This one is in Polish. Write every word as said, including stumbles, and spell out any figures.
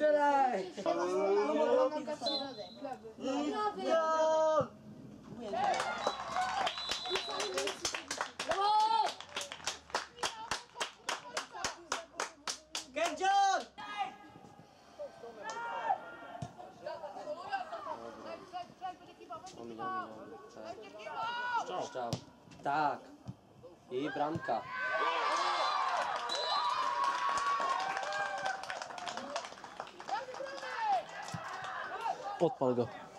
Strzelaj! Kędzior! Strzał. Strzał. Tak. I bramka. Odpal go.